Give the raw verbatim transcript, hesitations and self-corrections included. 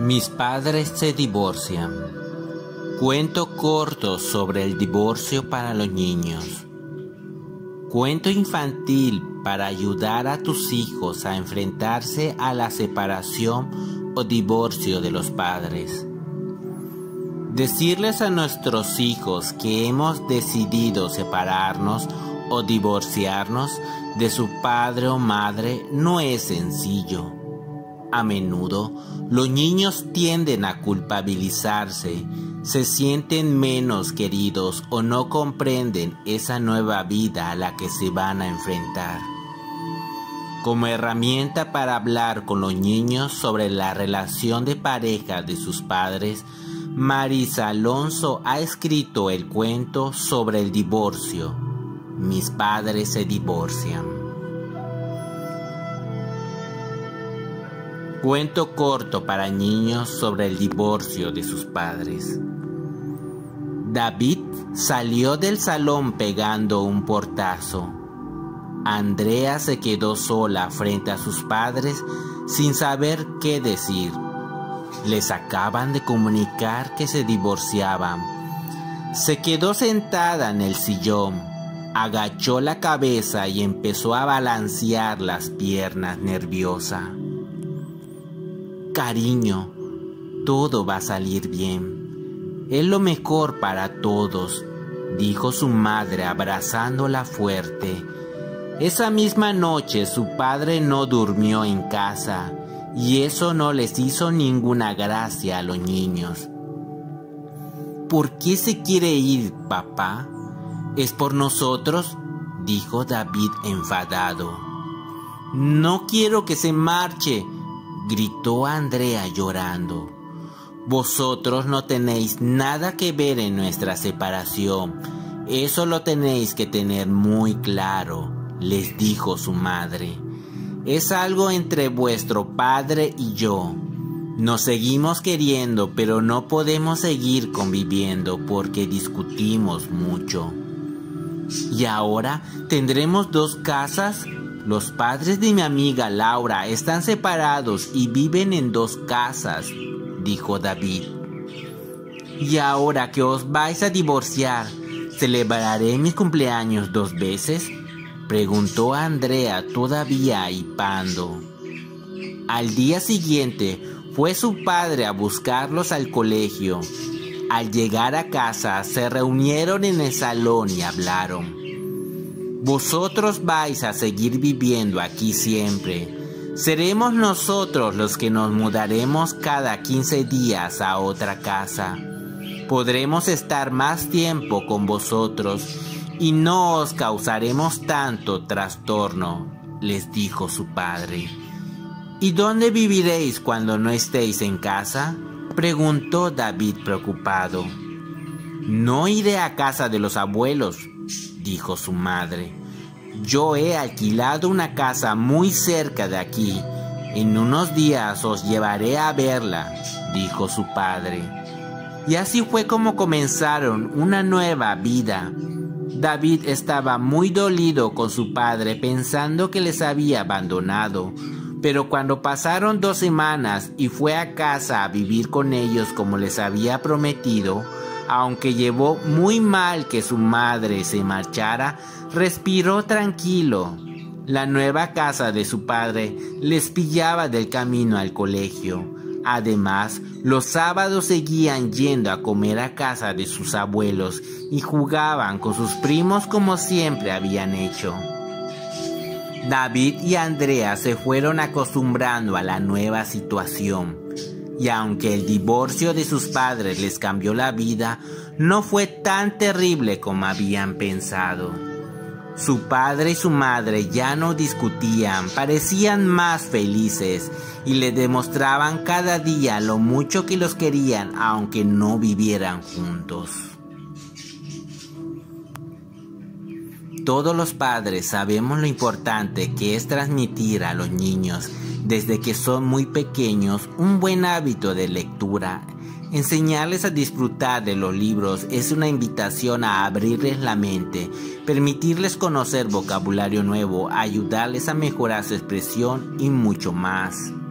Mis padres se divorcian. Cuento corto sobre el divorcio para los niños. Cuento infantil para ayudar a tus hijos a enfrentarse a la separación o divorcio de los padres. Decirles a nuestros hijos que hemos decidido separarnos o divorciarnos de su padre o madre no es sencillo. A menudo, los niños tienden a culpabilizarse, se sienten menos queridos o no comprenden esa nueva vida a la que se van a enfrentar. Como herramienta para hablar con los niños sobre la relación de pareja de sus padres, Marisa Alonso ha escrito el cuento sobre el divorcio. Mis padres se divorcian. Cuento corto para niños sobre el divorcio de sus padres. David salió del salón pegando un portazo. Andrea se quedó sola frente a sus padres sin saber qué decir. Les acaban de comunicar que se divorciaban. Se quedó sentada en el sillón, agachó la cabeza y empezó a balancear las piernas nerviosa. Cariño, todo va a salir bien. Es lo mejor para todos, dijo su madre abrazándola fuerte. Esa misma noche su padre no durmió en casa y eso no les hizo ninguna gracia a los niños. ¿Por qué se quiere ir, papá? ¿Es por nosotros?, dijo David enfadado. No quiero que se marche, gritó Andrea llorando. Vosotros no tenéis nada que ver en nuestra separación. Eso lo tenéis que tener muy claro, les dijo su madre. Es algo entre vuestro padre y yo. Nos seguimos queriendo, pero no podemos seguir conviviendo porque discutimos mucho. ¿Y ahora tendremos dos casas? Los padres de mi amiga Laura están separados y viven en dos casas, dijo David. ¿Y ahora que os vais a divorciar, celebraré mi cumpleaños dos veces?, preguntó Andrea todavía hipando. Al día siguiente fue su padre a buscarlos al colegio. Al llegar a casa se reunieron en el salón y hablaron. Vosotros vais a seguir viviendo aquí siempre. Seremos nosotros los que nos mudaremos cada quince días a otra casa. Podremos estar más tiempo con vosotros y no os causaremos tanto trastorno, les dijo su padre. ¿Y dónde viviréis cuando no estéis en casa?, preguntó David preocupado. No iré a casa de los abuelos, dijo su madre. Yo he alquilado una casa muy cerca de aquí. En unos días os llevaré a verla, dijo su padre. Y así fue como comenzaron una nueva vida. David estaba muy dolido con su padre pensando que les había abandonado. Pero cuando pasaron dos semanas y fue a casa a vivir con ellos como les había prometido, aunque llevó muy mal que su madre se marchara, respiró tranquilo. La nueva casa de su padre les pillaba del camino al colegio. Además, los sábados seguían yendo a comer a casa de sus abuelos y jugaban con sus primos como siempre habían hecho. David y Andrea se fueron acostumbrando a la nueva situación. Y aunque el divorcio de sus padres les cambió la vida, no fue tan terrible como habían pensado. Su padre y su madre ya no discutían, parecían más felices y le demostraban cada día lo mucho que los querían aunque no vivieran juntos. Todos los padres sabemos lo importante que es transmitir a los niños desde que son muy pequeños un buen hábito de lectura. Enseñarles a disfrutar de los libros es una invitación a abrirles la mente, permitirles conocer vocabulario nuevo, ayudarles a mejorar su expresión y mucho más.